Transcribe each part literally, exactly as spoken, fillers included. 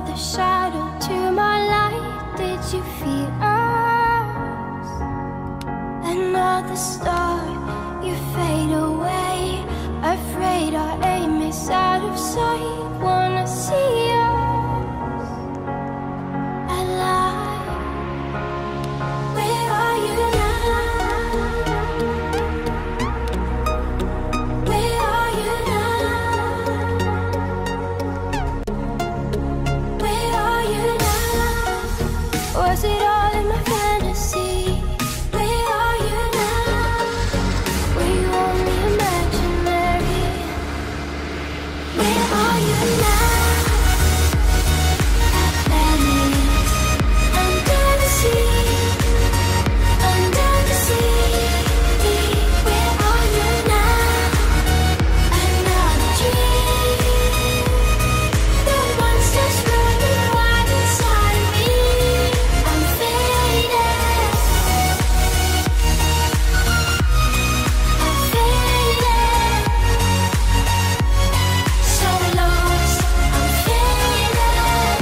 another shadow to my light. Did you feel us? Another star, you fade away. Afraid our aim is out of sight. Wanna see us alive. Where are you now? Where are you now? Where are you now? Was it all in my fantasy? Where are you now? Were you only imaginary? Where are you now? Under the sea, under the sea. Where are you now? Another dream. The monsters running wild inside me. I'm faded. I'm faded. So lost. I'm faded.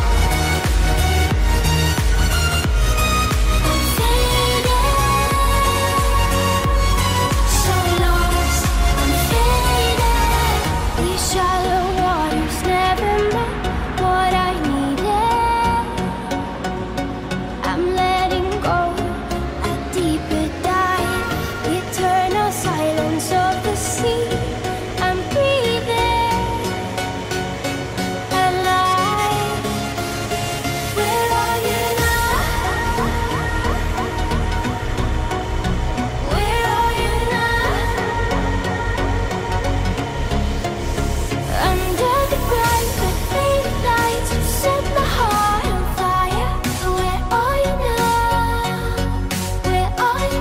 I'm faded. So lost. I'm faded. These shallow waters never met what I needed. I'm letting go a deeper dive. Eternal silence of the sea. I'm breathing alive. Where are you now? Where are you now? Under the bright but fading lights, you set my heart on fire. Where are you now? Where are you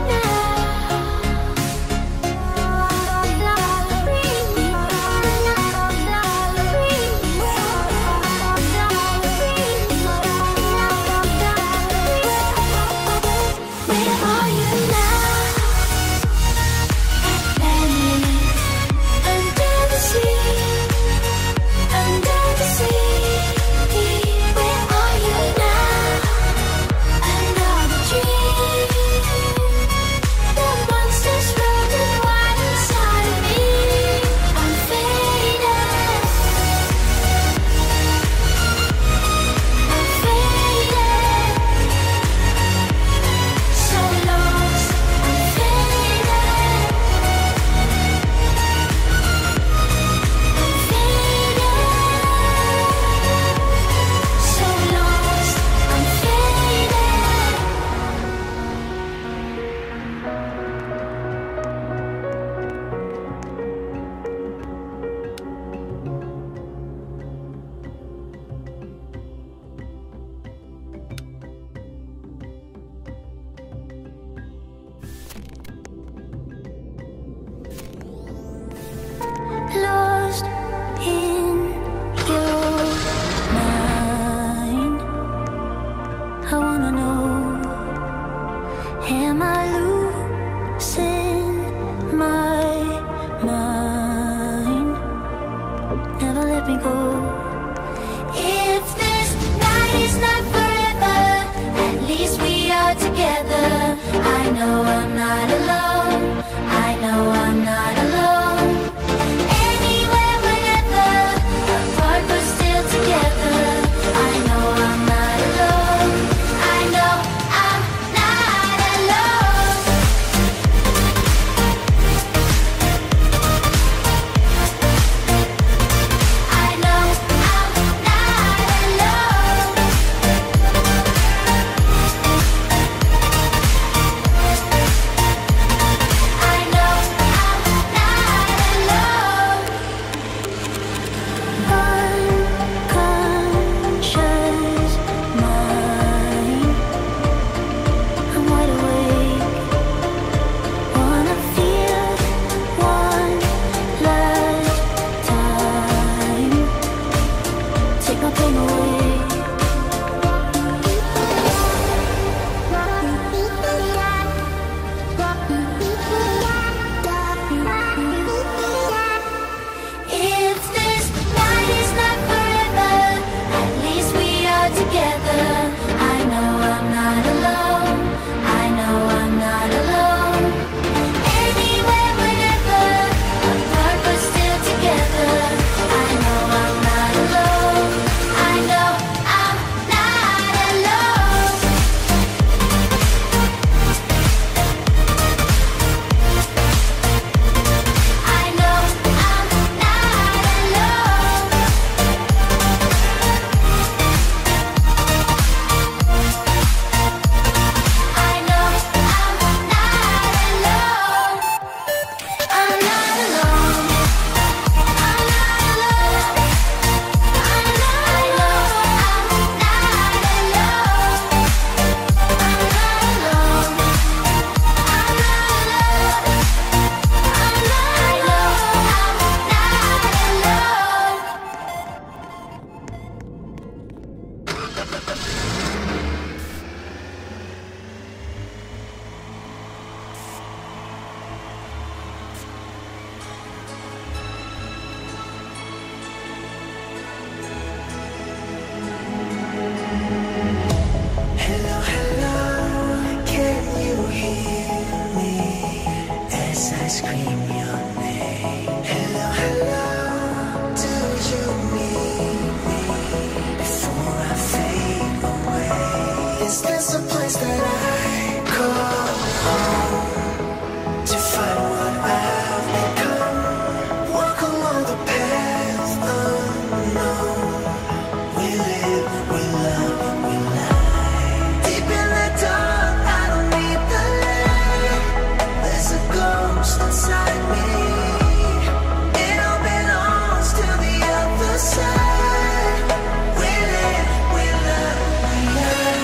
Where are you now? Under the sea, under the sea. Where are you now? Another dream. The monsters running wild inside me. I'm faded. I'm faded. So lost. I'm faded. I'm faded. So lost. I'm lost in your mind. I wanna know, am I losing my mind? Never let me go. If this night is not forever, at least we are together. I know I'm not alone. I know I'm not alone. Anywhere, whenever, apart but still together. I know I'm not alone. I know I'm not alone. I know I'm not alone. I scream your name. Hello, hello, do you need me before I fade away? Is this a place that I call home to find what I've become? Walk along the path unknown. We live, we love, we lie. Deep in the dark, I don't need the light. There's a ghost inside me. It all belongs to the other side. We live, we love, we lie.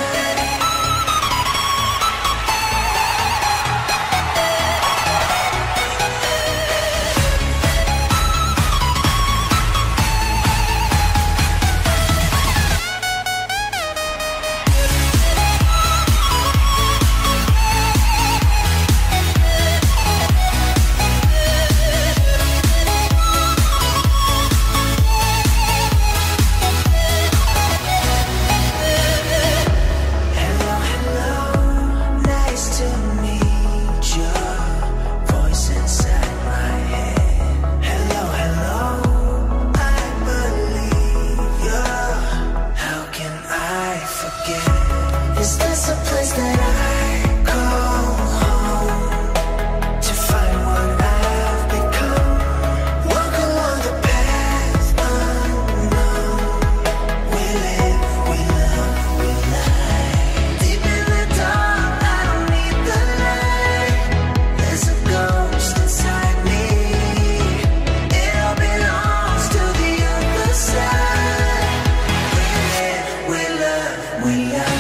Hello, hello, nice to meet you. Voice inside my head. Hello, hello, I believe you. How can I forget? Is this a place that I call home to find what I've become? Walk along the path unknown. We live, we love, we lie. Deep in the dark, I don't need the light. There's a ghost inside me. It all belongs to the other side. We live, we love, we lie.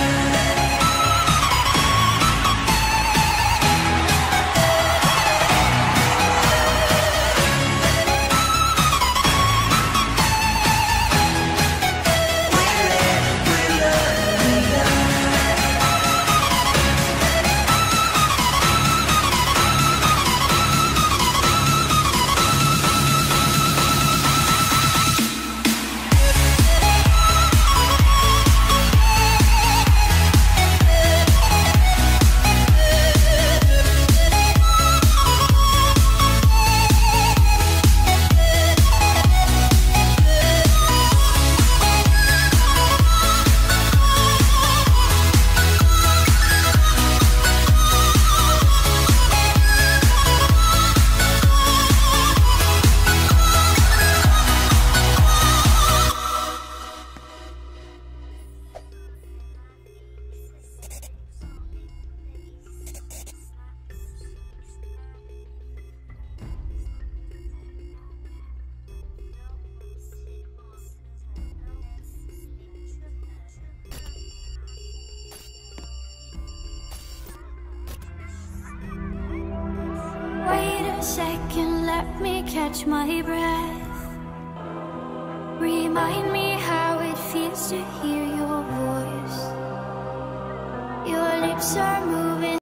We live, we love, we lie. Wait a second, let me catch my breath. Remind me how it feels to hear your voice. Your lips are moving.